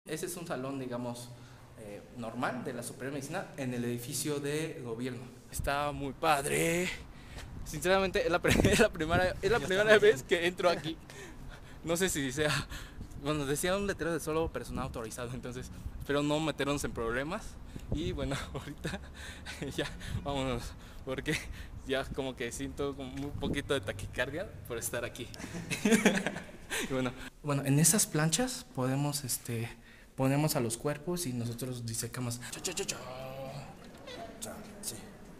Ese es un salón, digamos, normal de la Superior de Medicina en el edificio de gobierno. Está muy padre. Sinceramente, es la primera vez que entro aquí. No sé si sea. Bueno, decía un letrero de solo personal autorizado, entonces espero no meternos en problemas. Y bueno, ahorita ya vámonos, porque ya como que siento como un poquito de taquicardia por estar aquí. Y bueno, en esas planchas ponemos a los cuerpos y nosotros disecamos. Cha, cha, cha, cha. Sí.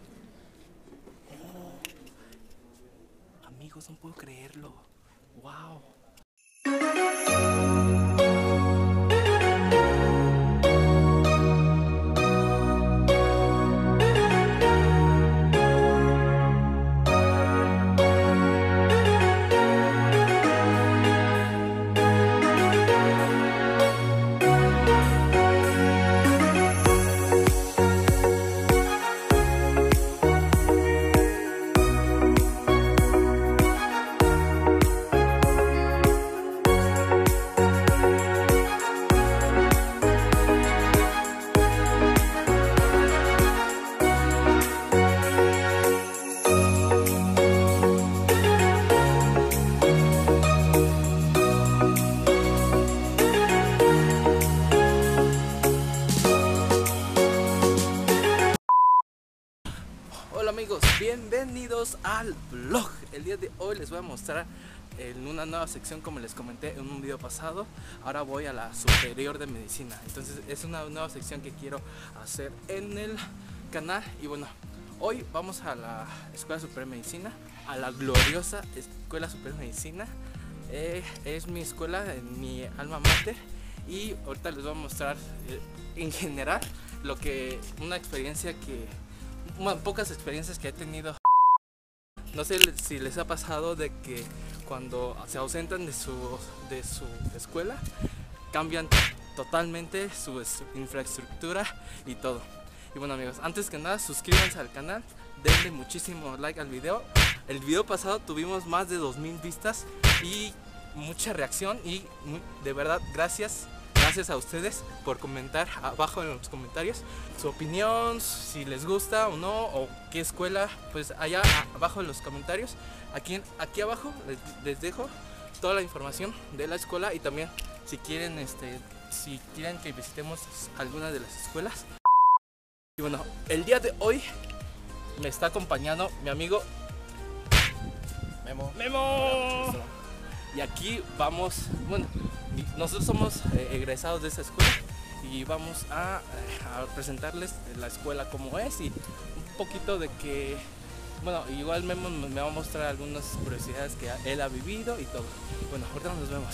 Amigos, no puedo creerlo. Wow. Hola amigos, bienvenidos al vlog. El día de hoy les voy a mostrar en una nueva sección, como les comenté en un video pasado. Ahora voy a la Superior de Medicina. Entonces es una nueva sección que quiero hacer en el canal. Y bueno, hoy vamos a la Escuela Superior de Medicina, a la gloriosa Escuela Superior de Medicina. Es mi escuela, en mi alma mater. Y ahorita les voy a mostrar en general una experiencia pocas experiencias que he tenido. No sé si les ha pasado de que cuando se ausentan de su escuela cambian totalmente su infraestructura y todo. Y bueno amigos, antes que nada suscríbanse al canal, denle muchísimo like al video. El video pasado tuvimos más de 2000 vistas y mucha reacción y de verdad gracias a ustedes por comentar abajo en los comentarios su opinión, si les gusta o no, o qué escuela, pues allá abajo en los comentarios. Aquí abajo les dejo toda la información de la escuela y también si quieren que visitemos alguna de las escuelas. Y bueno, el día de hoy me está acompañando mi amigo Memo. Y aquí vamos, bueno, nosotros somos egresados de esa escuela y vamos a presentarles la escuela como es y un poquito de que, bueno, igual Memo me va a mostrar algunas curiosidades que él ha vivido y todo. Bueno, ahorita nos vemos.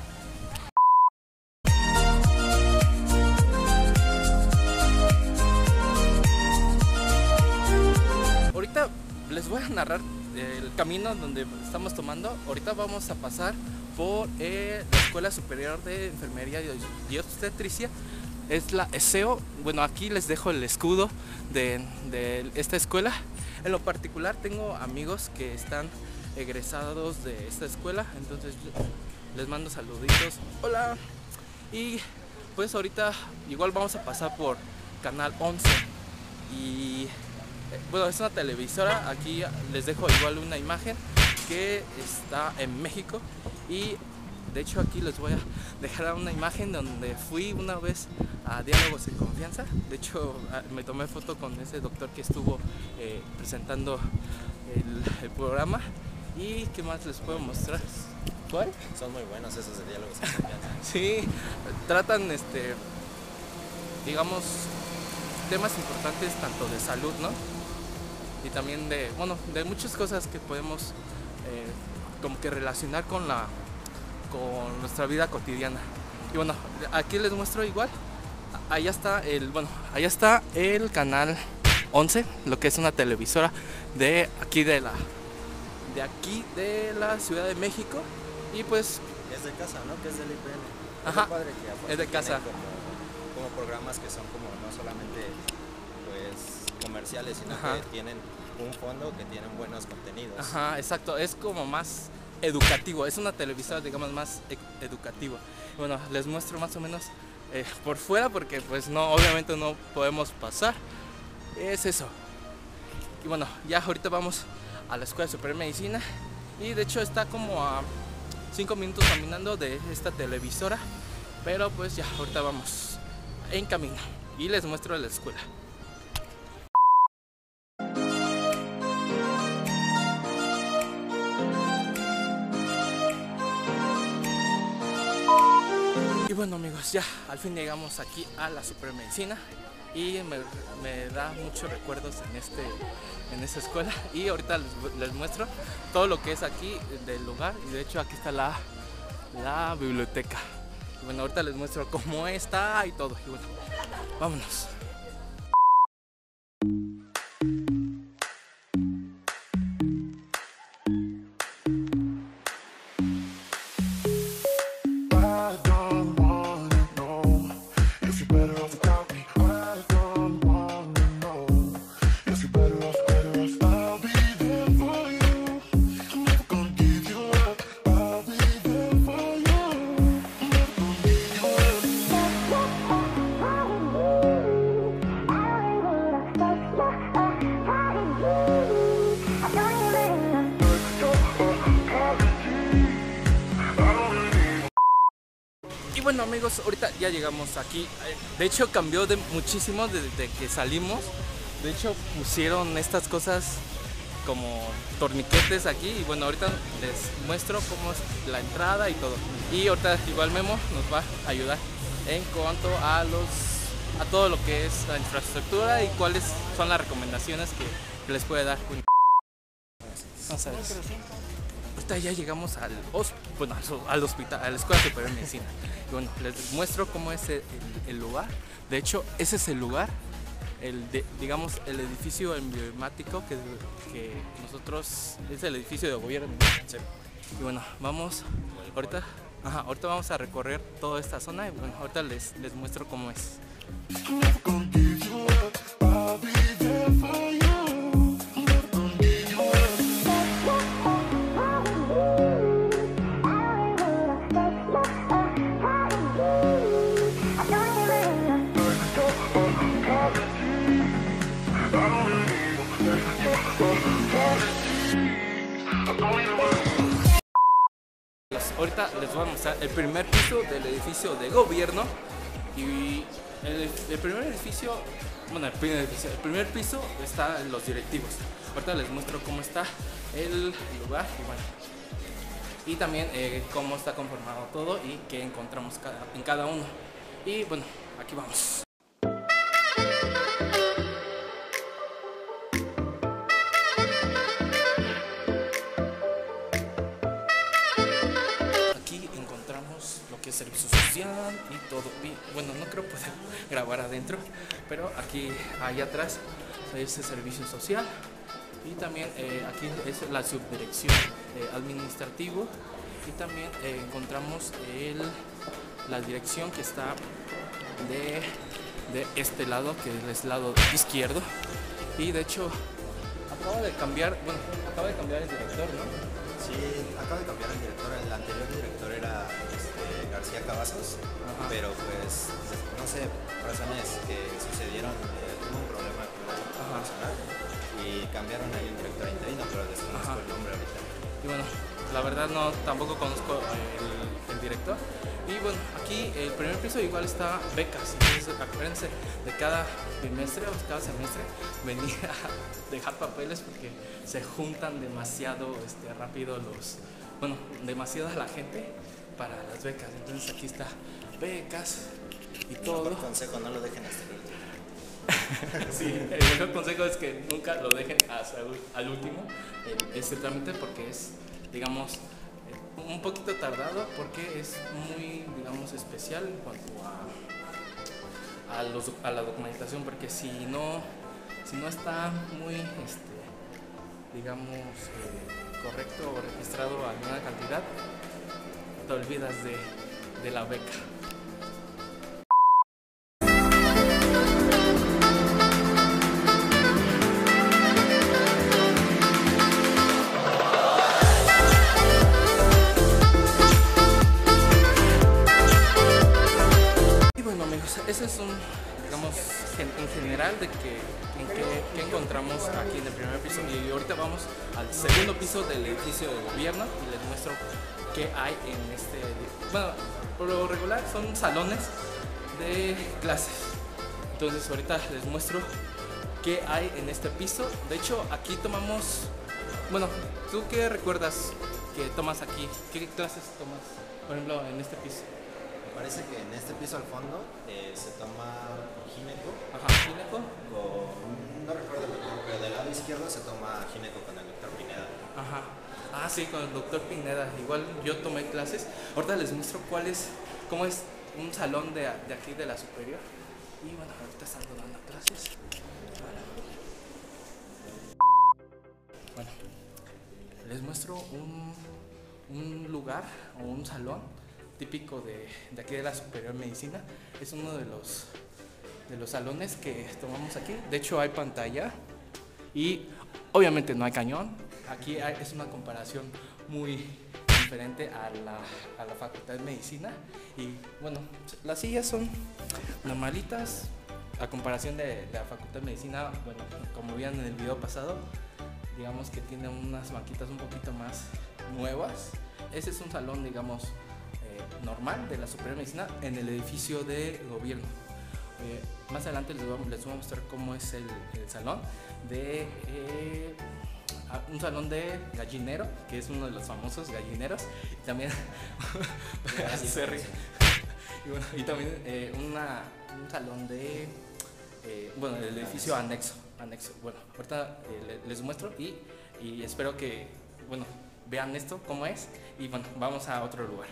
Ahorita les voy a narrar el camino donde estamos tomando. Ahorita vamos a pasar por la Escuela Superior de Enfermería y Obstetricia. Es la ESEO. Bueno, aquí les dejo el escudo de esta escuela. En lo particular tengo amigos que están egresados de esta escuela, entonces les mando saluditos. Hola. Y pues ahorita igual vamos a pasar por Canal 11 y bueno, es una televisora. Aquí les dejo igual una imagen que está en México y de hecho aquí les voy a dejar una imagen donde fui una vez a Diálogos en Confianza. De hecho me tomé foto con ese doctor que estuvo presentando el programa. Y qué más les puedo mostrar. ¿Cuál? Son muy buenos esos de Diálogos en Confianza. Sí, tratan digamos temas importantes tanto de salud, ¿no? Y también de muchas cosas que podemos como que relacionar con nuestra vida cotidiana. Y bueno, aquí les muestro igual. Allá está el canal 11, lo que es una televisora de aquí de la Ciudad de México. Y pues es de casa, ¿no? Que es del IPN. Ajá, padre que es de casa. Como programas que son como no solamente pues comerciales, sino Ajá, que tienen un fondo, que tienen buenos contenidos. Ajá, exacto, es como más educativo, es una televisora digamos más educativa. Bueno, les muestro más o menos por fuera porque pues no, obviamente no podemos pasar. Es eso. Y bueno, ya ahorita vamos a la Escuela Superior de Medicina y de hecho está como a 5 minutos caminando de esta televisora, pero pues ya ahorita vamos en camino y les muestro la escuela. Y bueno amigos, ya al fin llegamos aquí a la Superior de Medicina y me da muchos recuerdos en esta escuela y ahorita les muestro todo lo que es aquí del lugar y de hecho aquí está la biblioteca. Y bueno, ahorita les muestro cómo está y todo y bueno, vámonos. Bueno amigos, ahorita ya llegamos aquí. De hecho cambió muchísimo desde que salimos. De hecho pusieron estas cosas como torniquetes aquí. Y bueno, ahorita les muestro cómo es la entrada y todo. Y ahorita igual Memo nos va a ayudar en cuanto a todo lo que es la infraestructura y cuáles son las recomendaciones que les puede dar. Vamos a ver. Ahorita ya llegamos al hospital, a la Escuela Superior de Medicina. Y bueno, les muestro cómo es el lugar. De hecho, ese es el lugar, digamos, el edificio emblemático que nosotros, es el edificio de gobierno. Sí. Y bueno, vamos, ahorita vamos a recorrer toda esta zona y bueno, ahorita les muestro cómo es. Ahorita les voy a mostrar el primer piso del edificio de gobierno y el primer edificio, bueno, el primer piso está en los directivos. Ahorita les muestro cómo está el lugar y bueno, y también cómo está conformado todo y qué encontramos en cada uno. Y bueno, aquí vamos. Servicio social y todo. Y bueno, no creo poder grabar adentro, pero aquí atrás es el servicio social y también aquí es la subdirección administrativo y también encontramos la dirección que está de este lado, que es el lado izquierdo. Y de hecho acaba de cambiar el director, ¿no? Sí, acaba de cambiar el director. El anterior director era García Cavazos. Ajá. Pero pues no sé, razones que sucedieron, tuvo un problema personal y cambiaron ahí el director interino, pero desconozco el nombre ahorita. Y bueno, la verdad tampoco conozco el director. Y bueno, aquí el primer piso igual está becas, entonces acuérdense de cada bimestre o cada semestre venir a dejar papeles porque se juntan demasiado rápido demasiada la gente para las becas. Entonces aquí está becas y todo. El mejor consejo, no lo dejen hasta el último. Sí, el mejor consejo es que nunca lo dejen hasta al último este trámite porque es, digamos, un poquito tardado porque es muy, digamos, especial en cuanto a la documentación, porque si no está muy, digamos, correcto o registrado alguna cantidad, te olvidas de la beca. amigos, ese es un, digamos, en general de que qué encontramos aquí en el primer piso, y ahorita vamos al segundo piso del edificio de gobierno y les muestro qué hay en este. Bueno, por lo regular son salones de clases, entonces ahorita les muestro qué hay en este piso. De hecho, aquí tomamos, bueno, ¿tú qué recuerdas que tomas aquí? ¿Qué clases tomas, por ejemplo, en este piso? Me parece que en este piso al fondo se toma gineco. Ajá, gineco. No recuerdo el doctor, pero del lado izquierdo se toma gineco con el doctor Pineda. Ajá. Ah, sí, con el doctor Pineda. Igual yo tomé clases. Ahorita les muestro cómo es un salón de aquí de la superior. Y bueno, ahorita están dando clases. Bueno, les muestro un lugar o un salón típico de aquí de la Superior Medicina. Es uno de los salones que tomamos aquí. De hecho hay pantalla y obviamente no hay cañón. Aquí es una comparación muy diferente a la Facultad de Medicina. Y bueno, las sillas son normalitas a comparación de la Facultad de Medicina. Bueno, como vieron en el video pasado, digamos que tiene unas banquitas un poquito más nuevas. Ese es un salón, digamos, normal de la Superior Medicina en el edificio de gobierno. Más adelante les voy a mostrar cómo es el salón de un salón de gallinero, que es uno de los famosos gallineros, y también y también un salón de bueno, el edificio anexo. Bueno, ahorita les muestro y espero que, bueno, vean esto cómo es, y bueno, vamos a otro lugar.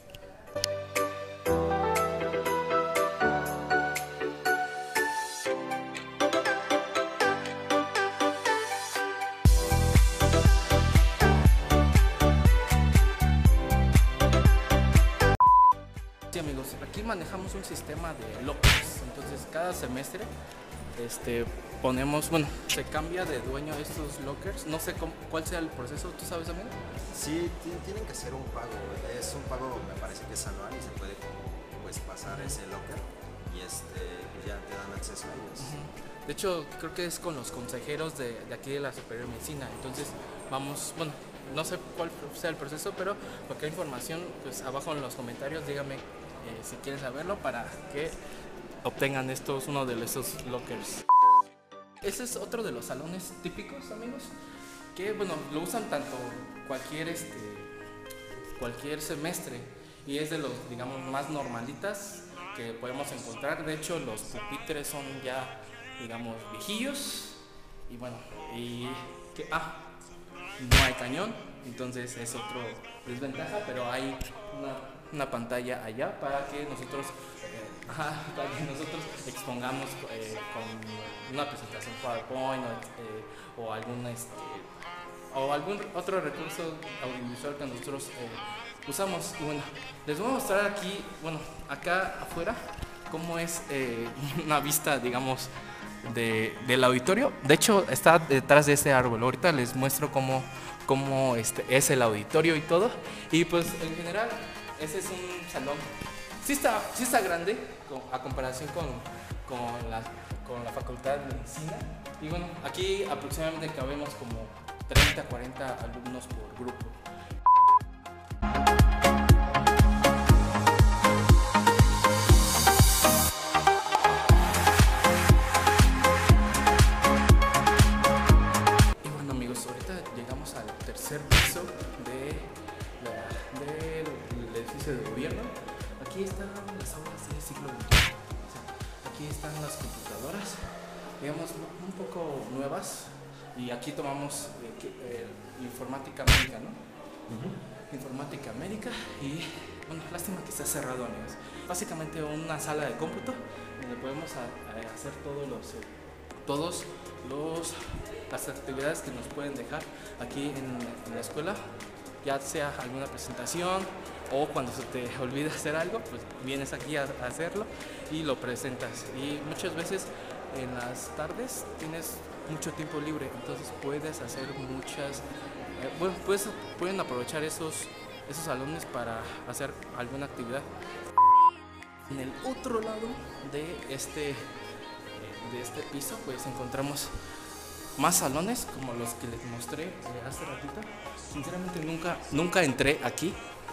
Sí, amigos, aquí manejamos un sistema de lockers. Entonces cada semestre ponemos, bueno, se cambia de dueño estos lockers. No sé cuál sea el proceso, ¿tú sabes, amigo? Sí, tienen que hacer un pago. Es un pago, me parece que es anual, y se puede pues pasar ese locker y pues ya te dan acceso a ellos. De hecho, creo que es con los consejeros de aquí de la Superior Medicina. Entonces vamos, bueno, no sé cuál sea el proceso, pero cualquier información, pues abajo en los comentarios díganme si quieren saberlo, para que obtengan uno de esos lockers. Ese es otro de los salones típicos, amigos, que bueno, lo usan tanto cualquier semestre, y es de los, digamos, más normalitas que podemos encontrar. De hecho, los pupitres son ya, digamos, viejillos, y bueno, no hay cañón, entonces es otro desventaja, pero hay una pantalla allá para que nosotros expongamos con una presentación PowerPoint o algún otro recurso audiovisual que nosotros usamos. Y bueno, les voy a mostrar aquí, bueno, acá afuera, cómo es una vista, digamos, del auditorio. De hecho, está detrás de ese árbol. Ahorita les muestro cómo es el auditorio y todo. Y pues en general, ese es un salón. Sí está grande a comparación con la Facultad de Medicina. Y bueno, aquí aproximadamente cabemos como 30, 40 alumnos por grupo. Y bueno, amigos, ahorita llegamos al tercer piso del edificio de gobierno. Aquí están las aulas del siglo XXI. O sea, aquí están las computadoras, digamos, un poco nuevas, y aquí tomamos informática médica, ¿no? Informática médica, y bueno, lástima que está cerrado, amigos. Básicamente una sala de cómputo donde podemos hacer todas las actividades que nos pueden dejar aquí en la escuela, ya sea alguna presentación, o cuando se te olvida hacer algo, pues vienes aquí a hacerlo y lo presentas. Y muchas veces en las tardes tienes mucho tiempo libre, entonces puedes hacer pueden aprovechar esos salones para hacer alguna actividad. En el otro lado de este piso pues encontramos más salones como los que les mostré hace ratito. Sinceramente nunca entré aquí.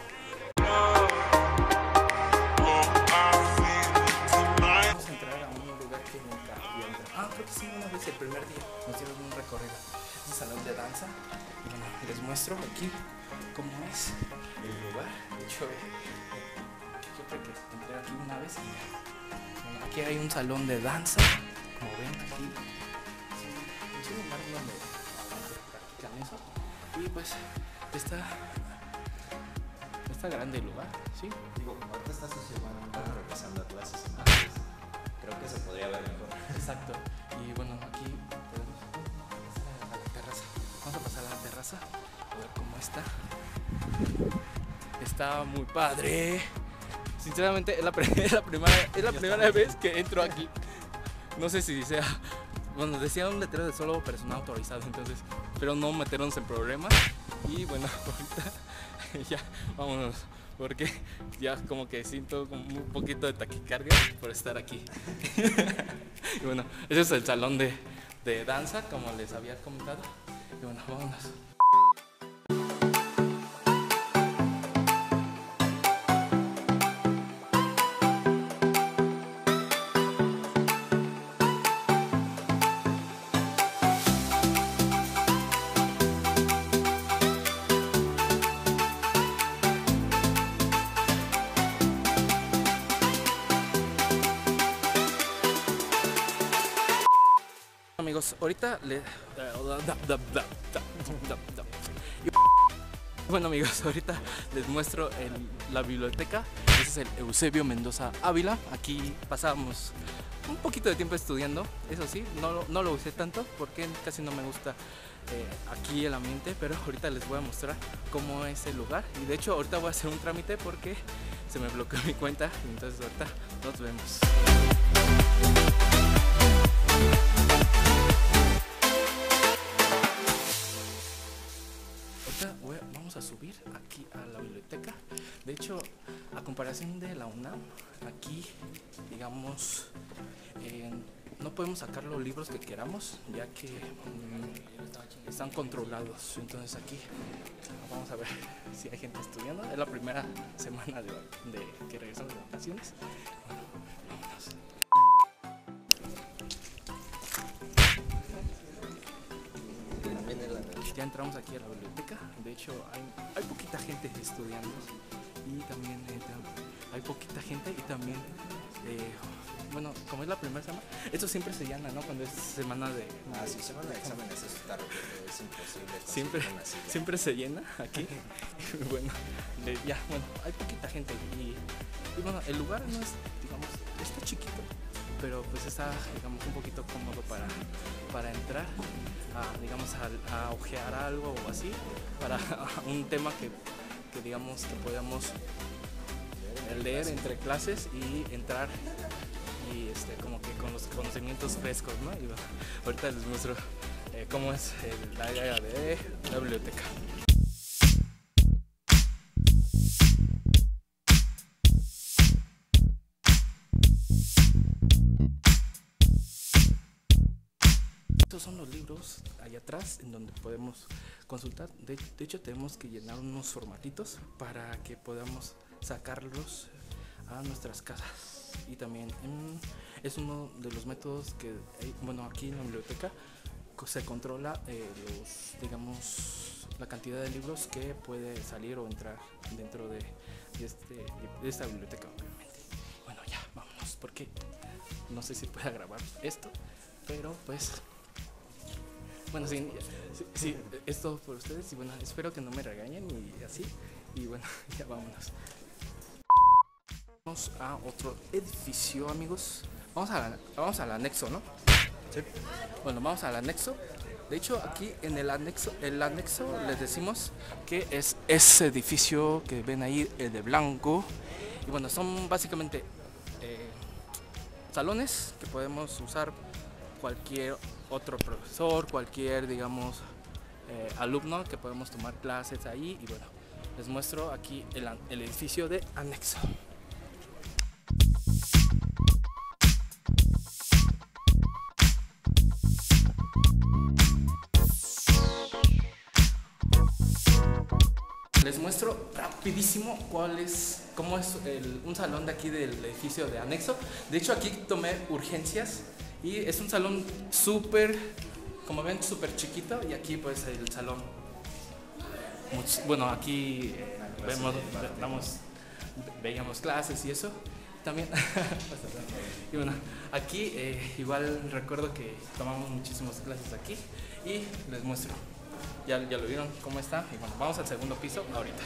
Vamos a entrar a un lugar que nunca había entrado. Creo que sí, una vez el primer día nos dieron un recorrido. Es un salón de danza. Y bueno, les muestro aquí cómo es el lugar. De hecho, yo creo que entré aquí una vez y bueno, aquí hay un salón de danza. Como ven aquí, es un lugar donde practican eso. Y pues está grande el lugar, ¿sí? Digo, ahorita está regresando a clases, entonces creo que se podría ver mejor. Exacto. Y bueno, aquí podemos pasar a la terraza. Vamos a pasar a la terraza a ver cómo está. Está muy padre. Sinceramente es la primera vez que entro aquí. No sé si sea, bueno, decía un letrero de solo personal autorizado, entonces espero no meternos en problemas. Y bueno, ahorita ya vámonos, porque ya como que siento como un poquito de taquicardia por estar aquí. Y bueno, ese es el salón de danza, como les había comentado. Y bueno, vámonos. Amigos, ahorita bueno amigos, ahorita les muestro la biblioteca. Ese es el Eusebio Mendoza Ávila. Aquí pasamos un poquito de tiempo estudiando. Eso sí, no lo usé tanto porque casi no me gusta aquí el ambiente, pero ahorita les voy a mostrar cómo es el lugar. Y de hecho ahorita voy a hacer un trámite porque se me bloqueó mi cuenta. Entonces ahorita nos vemos. Vamos a subir aquí a la biblioteca. De hecho, a comparación de la UNAM, aquí, digamos, no podemos sacar los libros que queramos, ya que están controlados. Entonces aquí vamos a ver si hay gente estudiando. Es la primera semana de que regresamos de vacaciones. Bueno, vámonos. Ya entramos aquí a la biblioteca. De hecho hay poquita gente estudiando y también hay poquita gente y también bueno, como es la primera semana, esto siempre se llena, ¿no? Cuando es semana de sí, semana de exámenes, eso está repleto, es imposible. Siempre se llena aquí. Bueno, hay poquita gente y bueno, el lugar no es, digamos, está chiquito, pero pues está, digamos, un poquito cómodo para entrar digamos a ojear algo o así, para un tema que digamos que podamos leer entre clases y entrar y como que con los conocimientos frescos, ¿no? Y bueno, ahorita les muestro cómo es el área de la biblioteca. Estos son los libros allá atrás en donde podemos consultar. De hecho tenemos que llenar unos formatitos para que podamos sacarlos a nuestras casas. Y también es uno de los métodos que bueno, aquí en la biblioteca se controla digamos, la cantidad de libros que puede salir o entrar dentro de esta biblioteca, obviamente. Bueno, ya vámonos, porque no sé si pueda grabar esto, pero pues bueno, sí, es todo por ustedes y bueno, espero que no me regañen y así. Y bueno, ya vámonos. Vamos a otro edificio, amigos. Vamos al anexo, ¿no? Sí. Bueno, vamos al anexo. De hecho, aquí en el anexo les decimos que es ese edificio que ven ahí, el de blanco. Y bueno, son básicamente salones que podemos usar cualquier otro profesor, cualquier, digamos, alumno que podemos tomar clases ahí. Y bueno, les muestro aquí el edificio de anexo. les muestro rapidísimo cómo es un salón de aquí del edificio de anexo. De hecho, aquí tomé urgencias y es un salón súper, como ven, súper chiquito. Y aquí pues el salón, bueno, aquí veíamos clases y eso también. Y bueno, aquí igual recuerdo que tomamos muchísimas clases aquí y les muestro. Ya lo vieron cómo está. Y bueno, vamos al segundo piso ahorita.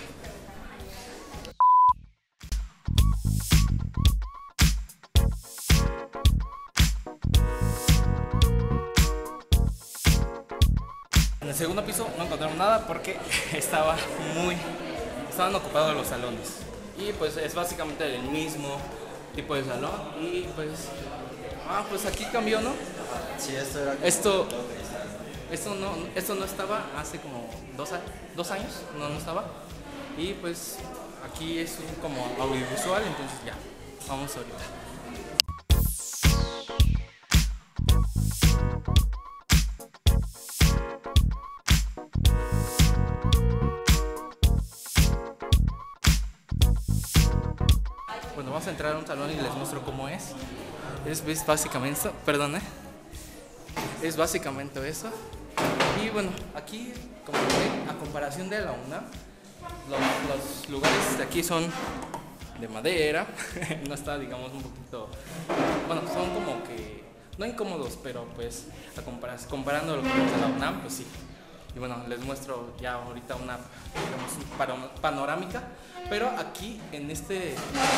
En el segundo piso no encontramos nada porque estaban ocupados los salones. Y pues es básicamente el mismo tipo de salón. Y pues aquí cambió, ¿no? Sí, esto era Esto no estaba hace como 2 años, no estaba. Y pues aquí es como audiovisual, entonces ya, vamos ahorita. Bueno, vamos a entrar a un salón y les muestro cómo es. Es básicamente esto, perdón, es básicamente eso. Y bueno, aquí, como ven, a comparación de la UNAM, los lugares de aquí son de madera. No está, digamos, un poquito, bueno, son como que no incómodos, pero pues comparándolo con la UNAM, pues sí. Y bueno, les muestro ya ahorita una, digamos, panorámica. Pero aquí en este,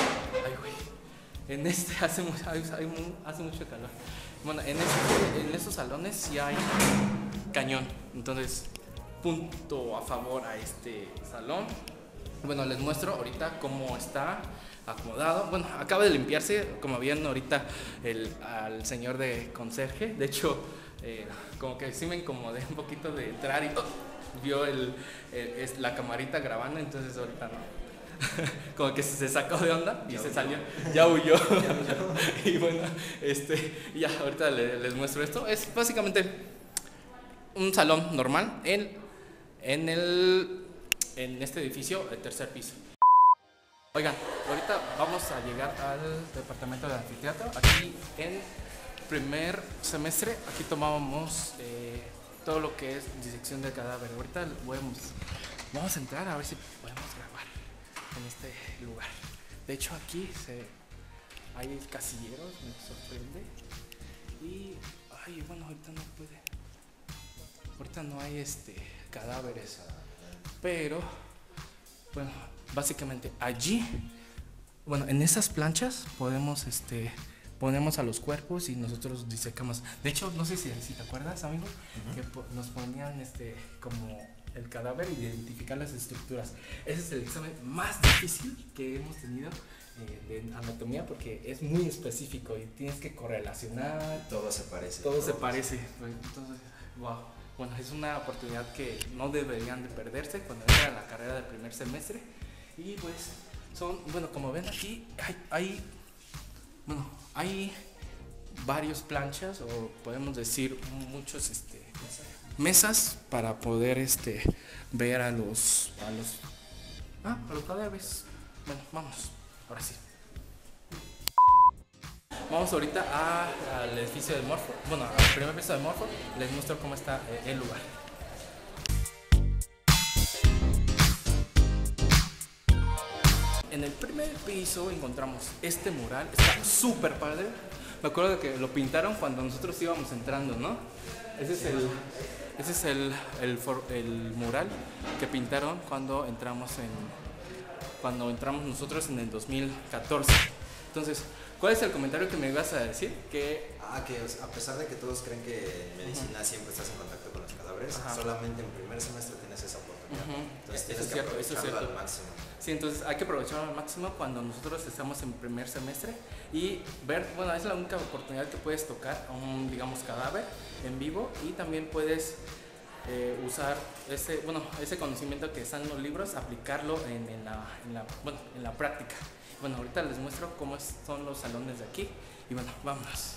hace mucho calor. Bueno, en estos salones sí hay cañón. Entonces, punto a favor a este salón. Bueno, les muestro ahorita cómo está acomodado. Bueno, acaba de limpiarse, como vieron ahorita al señor de conserje. De hecho, como que sí me incomodé un poquito de entrar y vio la camarita grabando, entonces ahorita no. Como que se sacó de onda y se salió, ya huyó. Y bueno, ya ahorita les muestro esto. Es básicamente un salón normal en este edificio, el tercer piso. Oigan, ahorita vamos a llegar al departamento de anfiteatro. Aquí en primer semestre, aquí tomábamos todo lo que es disección del cadáver. Ahorita vamos a entrar a ver si podemos grabar en este lugar. De hecho, aquí hay casilleros, me sorprende. Y bueno, ahorita no puede. Ahorita no hay cadáveres. Pero bueno, básicamente allí, bueno, en esas planchas ponemos a los cuerpos y nosotros disecamos. De hecho, no sé si te acuerdas, amigo, que nos ponían como el cadáver y identificar las estructuras. Ese es el examen más difícil que hemos tenido de anatomía, porque es muy específico y tienes que correlacionar. Todo se parece. Todo se parece. Entonces, wow. Bueno, es una oportunidad que no deberían de perderse cuando entran a la carrera del primer semestre. Y pues bueno, como ven aquí, hay varios planchas, o podemos decir muchos mesas para poder ver a los cadáveres. Bueno, vamos, ahora sí. Vamos ahorita al edificio de Morfo, bueno, al primer piso de Morfo. Les muestro cómo está el lugar. En el primer piso encontramos este mural, está súper padre. Me acuerdo de que lo pintaron cuando nosotros íbamos entrando, ¿no? Ese es el mural que pintaron cuando entramos nosotros en el 2014. Entonces, ¿cuál es el comentario que me ibas a decir? Que a pesar de que todos creen que en medicina siempre estás en contacto con los cadáveres, solamente en primer semestre tienes esa oportunidad. Entonces tienes que aprovecharlo al máximo. Sí, entonces hay que aprovecharlo al máximo cuando nosotros estamos en primer semestre y ver, bueno, es la única oportunidad que puedes tocar a un, digamos, cadáver en vivo, y también puedes usar ese conocimiento que está en los libros, aplicarlo en la práctica. Bueno, ahorita les muestro cómo son los salones de aquí y bueno, vámonos.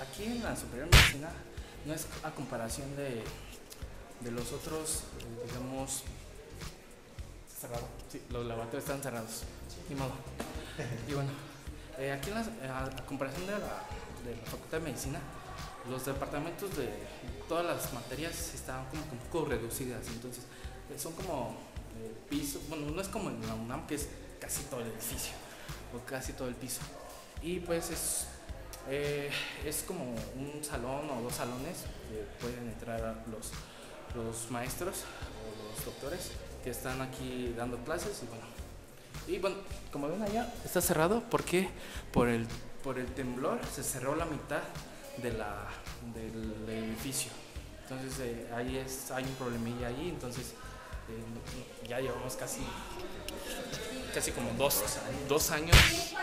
aquí en la Superior de Medicina no es a comparación de los otros, digamos, cerrado. Sí, los laboratorios están cerrados. Ni modo. Y bueno, aquí a comparación de la Facultad de Medicina, los departamentos de todas las materias están como un poco reducidas, entonces son como piso, bueno, no es como en la UNAM que es casi todo el edificio o casi todo el piso, y pues es como un salón o 2 salones que pueden entrar los maestros o los doctores que están aquí dando clases. Y bueno, como ven allá está cerrado porque por el temblor se cerró la mitad del edificio, entonces hay un problemilla ahí, entonces ya llevamos casi como dos años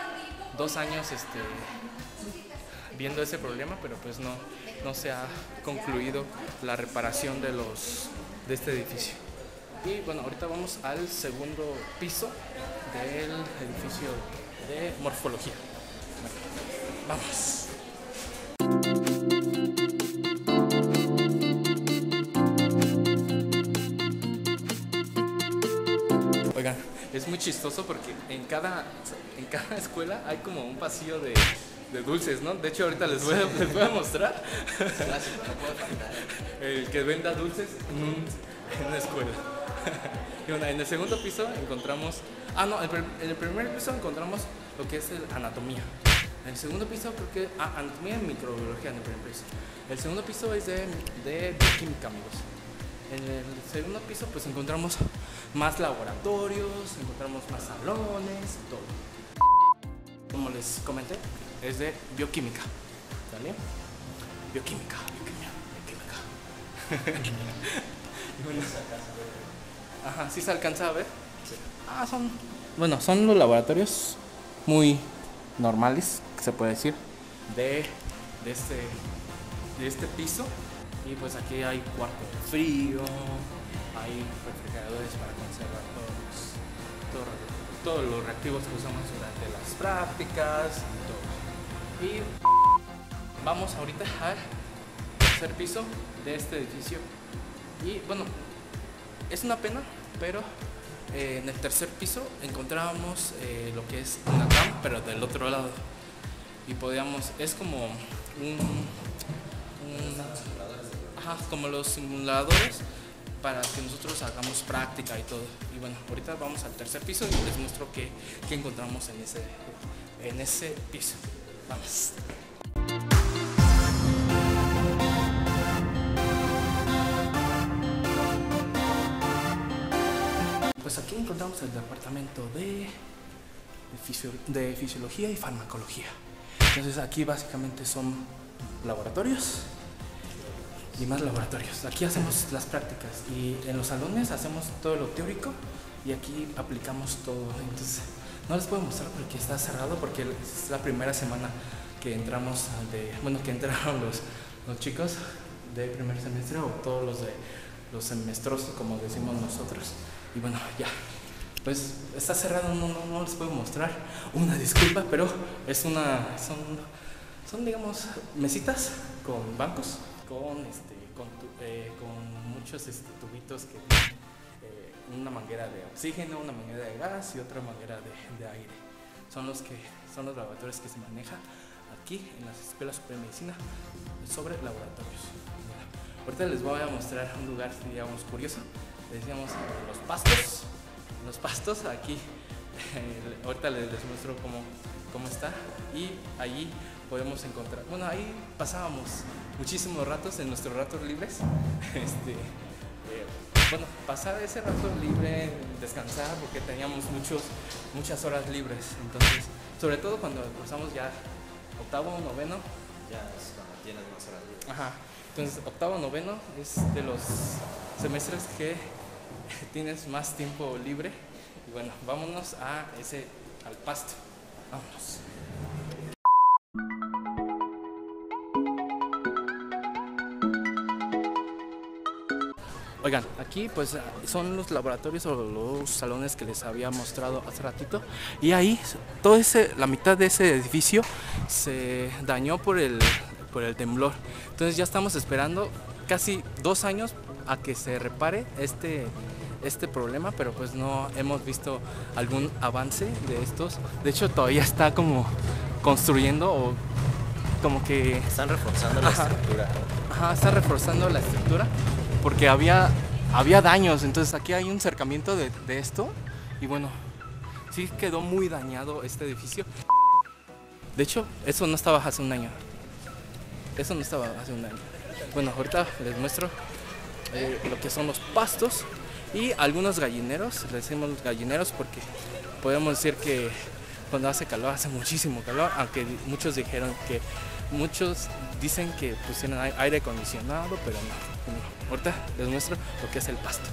viendo ese problema, pero pues no se ha concluido la reparación de este edificio. Y bueno, ahorita vamos al segundo piso del edificio de morfología. Bueno, vamos. Oigan, es muy chistoso porque en cada escuela hay como un pasillo de dulces, ¿no? De hecho, ahorita les voy a mostrar el que venda dulces en una escuela. Y bueno, en el segundo piso encontramos, en el primer piso encontramos lo que es anatomía. En el segundo piso creo que anatomía y microbiología en el primer piso. El segundo piso es de bioquímica, amigos. En el segundo piso pues encontramos más laboratorios, encontramos más salones y todo. Como les comenté, es de bioquímica, ¿vale? Bioquímica. Y bueno, ajá, ¿sí se alcanza a ver? Sí. Son los laboratorios muy normales, se puede decir, de este piso. Y pues aquí hay cuarto de frío, hay refrigeradores para conservar todos los reactivos que usamos durante las prácticas y todo. Y vamos ahorita al tercer piso de este edificio. Y bueno, es una pena, pero en el tercer piso encontrábamos lo que es una cam, pero del otro lado. Y es como como los simuladores para que nosotros hagamos práctica y todo. Y bueno, ahorita vamos al tercer piso y les muestro qué encontramos en ese piso. Vamos. Pues aquí encontramos el departamento de fisiología y farmacología. Entonces aquí básicamente son laboratorios y más laboratorios. Aquí hacemos las prácticas y en los salones hacemos todo lo teórico y aquí aplicamos todo. Entonces no les puedo mostrar porque está cerrado, porque es la primera semana que entraron los chicos de primer semestre, o todos los semestrosos, como decimos nosotros. Y bueno, ya, pues está cerrado, no les puedo mostrar, una disculpa, pero son digamos mesitas con bancos, con muchos tubitos que tienen una manguera de oxígeno, una manguera de gas y otra manguera de aire. Son los laboratorios que se manejan aquí en las escuelas superiores de medicina sobre laboratorios. Bueno, ahorita les voy a mostrar un lugar, digamos, curioso. Decíamos los pastos aquí. Ahorita les muestro cómo está, y allí podemos encontrar, ahí pasábamos muchísimos ratos en nuestros ratos libres. Pasar ese rato libre, descansar, porque teníamos muchas horas libres. Entonces, sobre todo cuando cursamos ya octavo, noveno, ya es cuando tienes más horas libres. Ajá. Entonces, octavo, noveno es de los semestres que tienes más tiempo libre. Y bueno, vámonos al pasto. Vámonos. Oigan, aquí pues son los laboratorios o los salones que les había mostrado hace ratito, y ahí la mitad de ese edificio se dañó por por el temblor. Entonces ya estamos esperando casi 2 años a que se repare este problema, pero pues no hemos visto algún avance de estos. De hecho todavía está como construyendo o como que están reforzando la estructura. Ajá, está reforzando la estructura porque había daños. Entonces aquí hay un cercamiento de esto y bueno, sí quedó muy dañado este edificio. De hecho, eso no estaba hace un año. Eso no estaba hace un año. Bueno, ahorita les muestro lo que son los pastos y algunos gallineros. Les decimos gallineros porque podemos decir que cuando hace calor, hace muchísimo calor, aunque muchos dicen que pusieron aire acondicionado, pero no. Bueno, ahorita les muestro lo que es el pasto.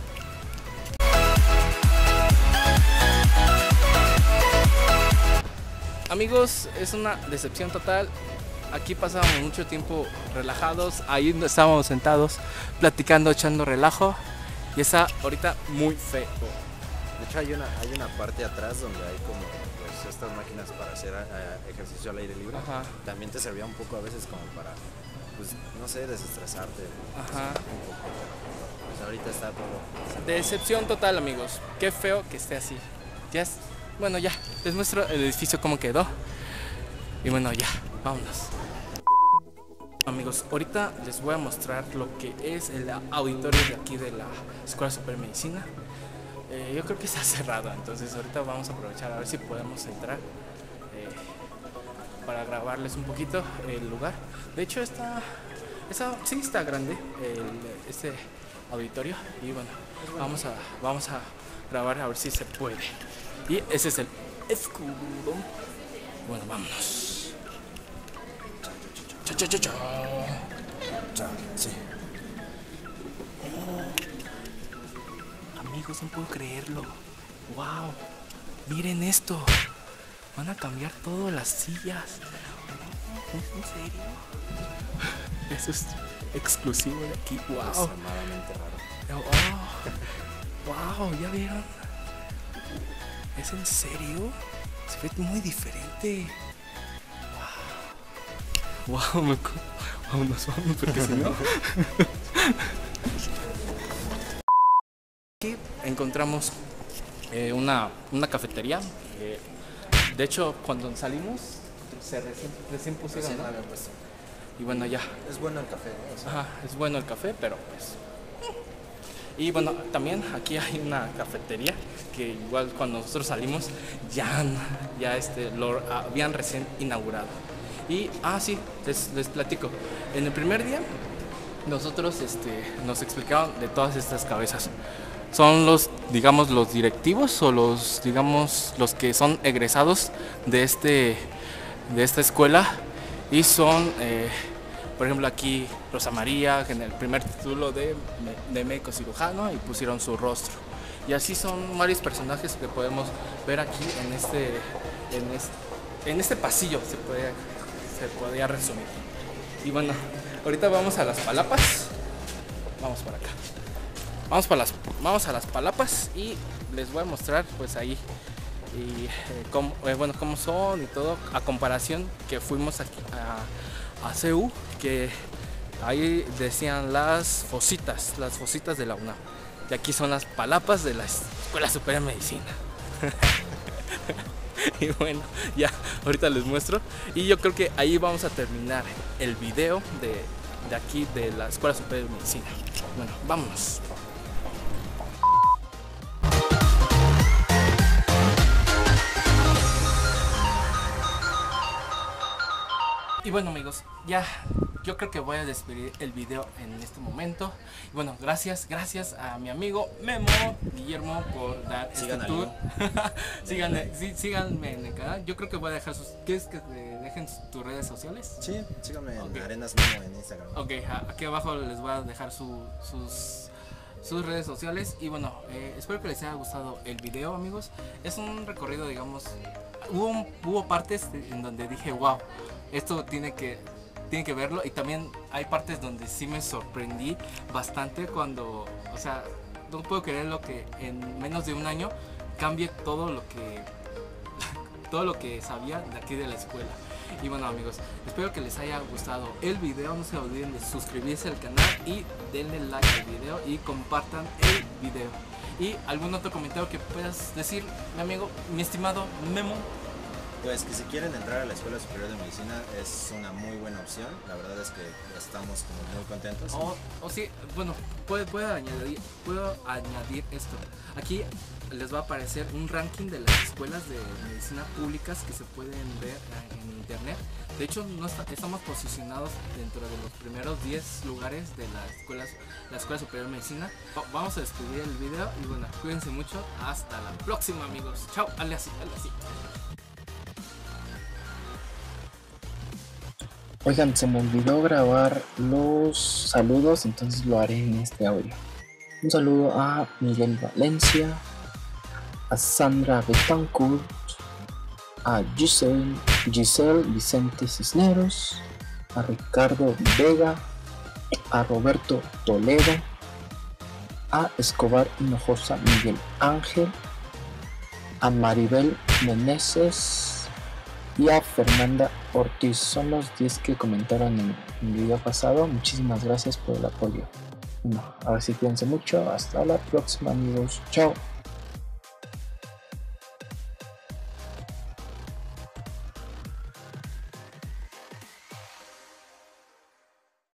Amigos, es una decepción total. Aquí pasábamos mucho tiempo relajados, ahí estábamos sentados platicando, echando relajo y está ahorita muy feo. De hecho hay una parte atrás donde hay como pues, estas máquinas para hacer ejercicio al aire libre. Ajá. También te servía un poco a veces como para, pues no sé, desestresarte. Ajá. Un poco. Pues ahorita está todo. Decepción total, amigos. Qué feo que esté así. Ya es, bueno, ya les muestro el edificio cómo quedó. Y bueno, ya, vámonos. Amigos, ahorita les voy a mostrar lo que es el auditorio de aquí de la Escuela Superior de Medicina. Yo creo que está cerrado, entonces ahorita vamos a aprovechar a ver si podemos entrar para grabarles un poquito el lugar. De hecho sí está grande este auditorio y bueno, vamos a grabar a ver si se puede. Y ese es el escudo. Bueno, vámonos. Sí. Amigos, no puedo creerlo. Wow, miren esto. Van a cambiar todas las sillas. ¿En serio? Eso es exclusivo de aquí. Wow. Extremadamente raro. Wow, ¿ya vieron? ¿Es en serio? Se ve muy diferente. Wow, vámonos, porque si no. Aquí encontramos una cafetería. De hecho, cuando salimos, recién pusieron, ¿no? Y bueno, ya. Es bueno el café, ¿no? O sea, Ajá, es bueno el café, pero pues. Y bueno, también aquí hay una cafetería que igual cuando nosotros salimos ya lo habían recién inaugurado. Y sí, les platico. En el primer día nosotros nos explicaron de todas estas cabezas. Son los directivos o los que son egresados de esta escuela y son por ejemplo aquí Rosa María en el primer título de médico cirujano y pusieron su rostro. Y así son varios personajes que podemos ver aquí en este pasillo se podría resumir. Y bueno, ahorita vamos a las palapas. Vamos para acá. Vamos a las palapas y les voy a mostrar pues ahí cómo son y todo a comparación que fuimos aquí a CU, que ahí decían las fositas de la UNAM. Y aquí son las palapas de la Escuela Superior de Medicina. Y bueno, ya ahorita les muestro y yo creo que ahí vamos a terminar el video de aquí de la Escuela Superior de Medicina. Bueno, vámonos. Y bueno amigos, ya yo creo que voy a despedir el video en este momento. Y bueno, gracias a mi amigo Memo Guillermo por dar este tour. Síganme en el canal. Yo creo que voy a dejar ¿quieres que dejen tus redes sociales? Sí, síganme en Arenas Memo en Instagram. Ok, aquí abajo les voy a dejar sus redes sociales. Y bueno, espero que les haya gustado el video, amigos. Es un recorrido, digamos, hubo partes en donde dije, wow, esto tiene que verlo, y también hay partes donde sí me sorprendí bastante cuando, o sea, no puedo creer lo que en menos de un año cambie todo lo que sabía de aquí de la escuela. Y bueno amigos, espero que les haya gustado el video. No se olviden de suscribirse al canal y denle like al video y compartan el video. ¿Y algún otro comentario que puedas decir, mi amigo, mi estimado Memo? Pues que si quieren entrar a la Escuela Superior de Medicina es una muy buena opción. La verdad es que estamos como muy contentos. O sí, bueno, puedo añadir esto. Aquí les va a aparecer un ranking de las escuelas de medicina públicas que se pueden ver en internet. De hecho, estamos posicionados dentro de los primeros 10 lugares de la Escuela Superior de Medicina. Vamos a despedir el video y bueno, cuídense mucho. Hasta la próxima amigos. Chao, hazle así. Oigan, se me olvidó grabar los saludos, entonces lo haré en este audio. Un saludo a Miguel Valencia, a Sandra Betancourt, a Giselle Vicente Cisneros, a Ricardo Vega, a Roberto Toledo, a Escobar Hinojosa Miguel Ángel, a Maribel Meneses y a Fernanda Ortiz. Son los 10 que comentaron en el video pasado. Muchísimas gracias por el apoyo. Bueno, ahora sí cuídense mucho. Hasta la próxima amigos. Chao.